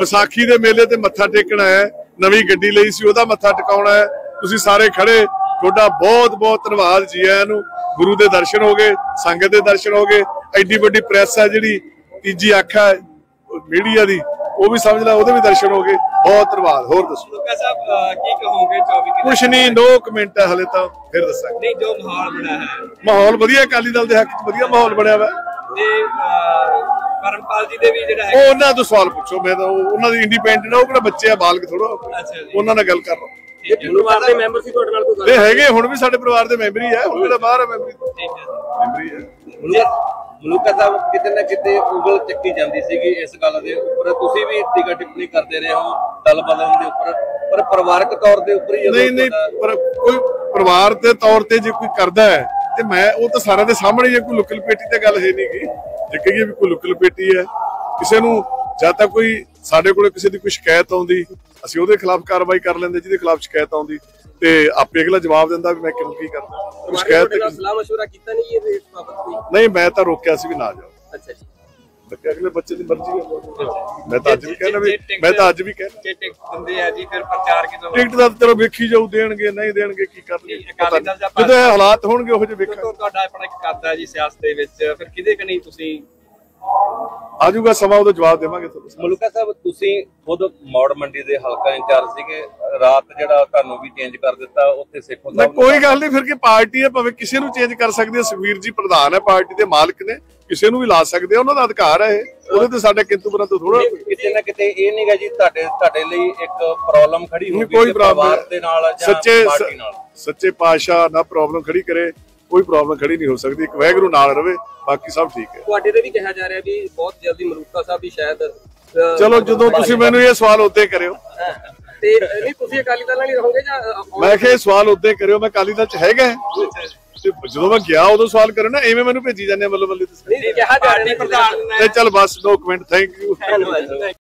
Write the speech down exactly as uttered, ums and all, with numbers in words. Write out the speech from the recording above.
ਵਿਸਾਖੀ ਦੇ ਮੇਲੇ ਤੇ ਮੱਥਾ ਟੇਕਣਾ ਹੈ, ਨਵੀਂ ਗੱਡੀ ਲਈ ਸੀ ਉਹਦਾ ਮੱਥਾ ਟਿਕਾਉਣਾ ਹੈ। ਤੁਸੀਂ ਸਾਰੇ ਖੜੇ, ਤੁਹਾਡਾ ਬਹੁਤ ਬਹੁਤ ਧੰਨਵਾਦ ਜੀ ਆਇਆਂ ਨੂੰ। ਗੁਰੂ ਦੇ ਦਰਸ਼ਨ ਹੋ ਗਏ, ਸੰਗਤ ਦੇ ਦਰਸ਼ਨ ਹੋ ਗਏ। ਐਡੀ ਵੱਡੀ ਪ੍ਰੈਸ ਹੈ ਜਿਹੜੀ ਤੀਜੀ ਅੱਖ ਹੈ ਮੀਡੀਆ ਦੀ, ਉਹ ਵੀ ਸਮਝ ਲਾ, ਉਹਦੇ ਵੀ ਦਰਸ਼ਨ ਹੋ ਗਏ। ਬਹੁਤ ਧੰਨਵਾਦ। ਹੋਰ ਦੱਸੋ ਕੀ ਕਹੋਗੇ? ਕੁਛ ਨਹੀਂ, ਨੋ ਕਮੈਂਟ ਹੈ ਹਲੇ ਤਾਂ, ਫਿਰ ਦੱਸਾਂਗੇ। ਨਹੀਂ, ਜੋ ਮਾਹੌਲ ਬਣਿਆ ਹੈ, ਮਾਹੌਲ ਵਧੀਆ, ਅਕਾਲੀ ਦਲ ਦੇ ਹੱਕ ਚ ਵਧੀਆ ਮਾਹੌਲ ਬਣਿਆ ਵਾ। ਤੇ ਪਰਮਪਾਲ ਜੀ ਦੇ ਵੀ ਜਿਹੜਾ ਹੈ, ਉਹ ਉਹਨਾਂ ਤੋਂ ਸਵਾਲ ਪੁੱਛੋ, ਮੈਂ ਤਾਂ ਉਹਨਾਂ ਦੀ ਇੰਡੀਪੈਂਡੈਂਟ ਆ, ਉਹ ਕਿਹੜਾ ਬੱਚੇ ਆ, ਬਾਲਗ ਥੋੜਾ, ਉਹਨਾਂ ਨਾਲ ਗੱਲ ਕਰ ਲਓ। ਪਰਿਵਾਰ ਦੇ ਮੈਂਬਰ ਸੀ ਤੁਹਾਡੇ ਨਾਲ ਕੋਈ ਗੱਲ? ਇਹ ਹੈਗੇ, ਹੁਣ ਵੀ ਸਾਡੇ ਪਰਿਵਾਰ ਦੇ ਮੈਂਬਰ ਹੀ ਹੈ, ਹੁਣ ਜਿਹੜਾ ਬਾਹਰ ਹੈ ਮੈਂਬਰ ਮੈਂਬਰ ਹੀ ਹੈ। ਮਲੂਕਾ ਸਾਹਿਬ ਕਿਤੇ ਨਾ ਕਿਤੇ ਉਂਗਲ ਚੱਕੀ ਜਾਂਦੀ ਸੀਗੀ ਇਸ ਗੱਲ ਦੇ ਉੱਪਰ, ਤੁਸੀਂ ਵੀ ਟੀਕਾ ਟਿੱਪਣੀ ਕਰਦੇ ਰਹੇ ਹੋ ਦਲ ਬਦਲਣ ਦੇ ਉੱਪਰ, ਪਰ ਪਰਿਵਾਰਕ ਤੌਰ ਦੇ ਉੱਪਰ ਹੀ ਨਹੀਂ ਨਹੀਂ ਪਰ ਕੋਈ ਪਰਿਵਾਰ ਦੇ ਤੌਰ ਤੇ ਜੇ ਕੋਈ ਕਰਦਾ ਹੈ ਤੇ ਮੈਂ ਉਹ ਤਾਂ ਸਾਰਿਆਂ ਦੇ ਸਾਹਮਣੇ ਹੀ ਹੈ, ਕੋਈ ਲੁੱਕ ਲਪੇਟੀ ਤੇ ਗੱਲ ਹੈ ਨਹੀਂ ਗੀ। ਜੇ ਕਹੀਏ ਵੀ ਕੋਈ ਲੁੱਕ ਲਪੇਟੀ ਹੈ, ਕਿਸੇ ਨੂੰ ਜਦ ਤੱਕ ਕੋਈ ਸਾਡੇ ਕੋਲ ਕਿਸੇ ਦੀ ਕੋਈ ਸ਼ਿਕਾਇਤ ਆਉਂਦੀ ਅਸੀਂ ਉਹਦੇ ਖਿਲਾਫ ਕਾਰਵਾਈ ਕਰ ਲੈਂਦੇ, ਜਿਹਦੇ ਖਿਲਾਫ ਸ਼ਿਕਾਇਤ ਆਉਂਦੀ ਤੇ ਆਪੇ ਅਗਲਾ ਜਵਾਬ ਦਿੰਦਾ ਵੀ ਮੈਂ ਕਿਉਂ ਕੀ ਕਰਦਾ। ਸ਼ਿਕਾਇਤ ਸਲਾਹ ਮਸ਼ਵਰਾ ਕੀਤਾ ਨਹੀਂ ਇਹ ਇਸ ਬਾਬਤ ਕੋਈ? ਨਹੀਂ, ਮੈਂ ਤਾਂ ਰੋਕਿਆ ਸੀ ਵੀ ਨਾ ਜਾਓ। ਅੱਛਾ ਜੀ, ਬੱਚੇ ਅਗਲੇ ਬੱਚੇ ਦੀ ਮਰਜ਼ੀ ਹੈ। ਮੈਂ ਤਾਂ ਅੱਜ ਵੀ ਕਹਿਣਾ ਵੀ ਮੈਂ ਤਾਂ ਅੱਜ ਵੀ ਕਹਿਣਾ ਕਿ ਟਿਕਟ ਦਿੰਦੇ ਆ ਜੀ, ਫਿਰ ਪ੍ਰਚਾਰ ਕਿਦੋਂ? ਟਿਕਟ ਦਾ ਚਲੋ ਵੇਖੀ ਜਾਊ, ਦੇਣਗੇ ਨਹੀਂ ਦੇਣਗੇ ਕੀ ਕਰਨਗੇ, ਜਦੋਂ ਇਹ ਹਾਲਾਤ ਹੋਣਗੇ ਉਹੋ ਜਿਹੇ ਵੇਖਾਂਗੇ। ਤੁਹਾਡਾ ਆਪਣਾ ਇੱਕ ਕਰਦਾ ਜੀ ਸਿਆਸਤ ਦੇ ਵਿੱਚ, ਫਿਰ ਕਿਹਦੇ ਕਿ ਨਹੀਂ ਤੁਸੀਂ ਆਜੂਗਾ ਸਮਾਂ, ਉਹਦਾ ਜਵਾਬ ਦੇਵਾਂਗੇ ਤੁਹਾਨੂੰ। ਮਲੂਕਾ ਸਾਹਿਬ, ਤੁਸੀਂ ਖੁਦ ਮੌੜ ਮੰਡੀ ਦੇ ਹਲਕਾ ਇੰਚਾਰਜ ਸੀਗੇ, ਰਾਤ ਜਿਹੜਾ ਤੁਹਾਨੂੰ ਵੀ ਚੇਂਜ ਕਰ ਦਿੱਤਾ ਉੱਥੇ ਸਿੱਖੋ ਸਾਹਿਬ। ਕੋਈ ਗੱਲ ਨਹੀਂ, ਫਿਰ ਕੀ ਪਾਰਟੀ ਹੈ, ਭਾਵੇਂ ਕਿਸੇ ਨੂੰ ਚੇਂਜ ਕਰ ਸਕਦੀ ਹੈ। ਸੁਖਵੀਰ ਜੀ ਪ੍ਰਧਾਨ ਹੈ, ਪਾਰਟੀ ਦੇ ਮਾਲਕ ਨੇ, ਕਿਸੇ ਨੂੰ ਵੀ ਲਾ ਸਕਦੇ ਆ, ਉਹਨਾਂ ਦਾ ਅਧਿਕਾਰ ਹੈ ਇਹ, ਉਹਦੇ ਤੇ ਸਾਡੇ ਕਿੰਤੂ ਪਰੰਤੂ ਥੋੜਾ। ਕਿਤੇ ਨਾ ਕਿਤੇ ਇਹ ਨਹੀਂਗਾ ਜੀ ਤੁਹਾਡੇ ਤੁਹਾਡੇ ਲਈ ਇੱਕ ਪ੍ਰੋਬਲਮ ਖੜੀ ਹੋਈ ਕੋਈ ਪਰਿਵਾਰ ਦੇ ਨਾਲ ਜਾਂ ਪਾਰਟੀ ਨਾਲ? ਸੱਚੇ ਪਾਤਸ਼ਾਹ ਨਾ ਪ੍ਰੋਬਲਮ ਖੜੀ ਕਰੇ, ਕੋਈ ਪ੍ਰੋਬਲਮ ਖੜੀ ਨਹੀਂ ਹੋ ਸਕਦੀ। ਇੱਕ ਵਾਹਿਗੁਰੂ ਨਾਲ ਰਵੇ, ਬਾਕੀ ਸਭ ਠੀਕ ਹੈ। ਤੁਹਾਡੇ ਤੇ ਵੀ ਕਿਹਾ ਜਾ ਰਿਹਾ ਵੀ ਬਹੁਤ ਜਲਦੀ ਮਲੂਕਾ ਸਾਹਿਬ ਵੀ ਸ਼ਾਇਦ, ਚਲੋ ਜਦੋਂ ਤੁਸੀਂ ਮੈਨੂੰ ਇਹ ਸਵਾਲ ਉੱਤੇ ਕਰਿਓ ਤੇ ਨਹੀਂ ਤੁਸੀਂ ਅਕਾਲੀ ਦਲ ਨਾਲ ਹੀ ਰਹੋਗੇ ਜਾਂ? ਮੈਂ ਕਿਹਾ ਇਹ ਸਵਾਲ ਉੱਤੇ ਕਰਿਓ, ਮੈਂ ਅਕਾਲੀ ਦਲ ਚ ਹੈਗਾ ਜਦੋਂ ਮੈਂ ਗਿਆ ਉਦੋਂ ਸਵਾਲ ਕਰੋ ਨਾ, ਐਵੇਂ ਮੈਨੂੰ ਭੇਜੀ ਜਾਂਦੇ ਬੱਲੋ ਬੱਲੇ ਤੁਸੀਂ। ਨਹੀਂ ਕਿਹਾ ਜਾ ਰਿਹਾ ਪ੍ਰਧਾਨ ਨੇ। ਚੱਲ ਬਸ, ਨੋ ਕਮੈਂਟ, ਥੈਂਕ ਯੂ।